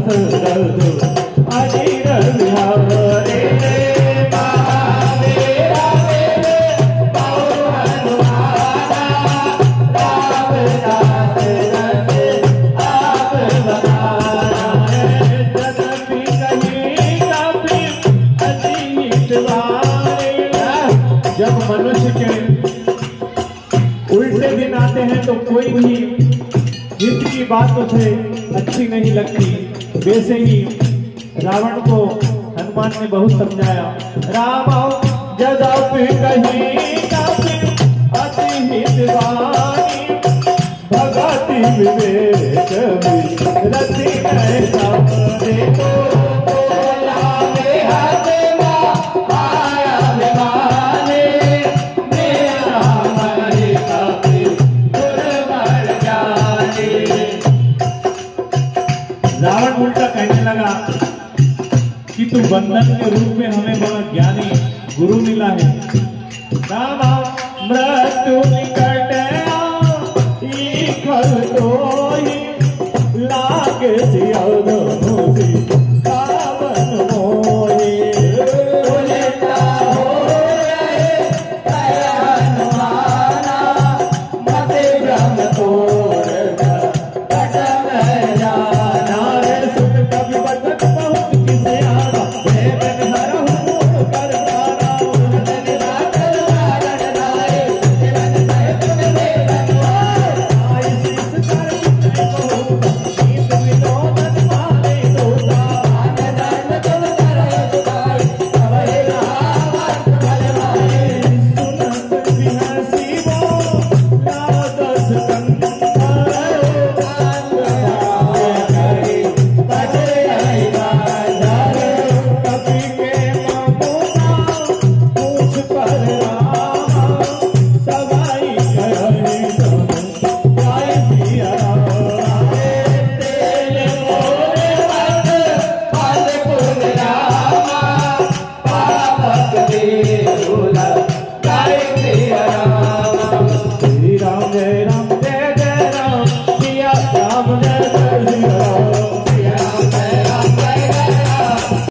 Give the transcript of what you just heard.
दशरथ अजीर बिहारे जब मनुष्य के उल्टे दिन आते हैं तो कोई भी हित की बात उसे अच्छी नहीं लगती। वैसे ही रावण को हनुमान ने बहुत समझाया। राम यद्यपि कहीं अति हितवाणी भगति विवेक रति देखो रावण उल्टा कहने लगा कि तू बंधन के रूप में हमें बड़ा ज्ञानी गुरु मिला है। रामा मृत्यु निकट लागे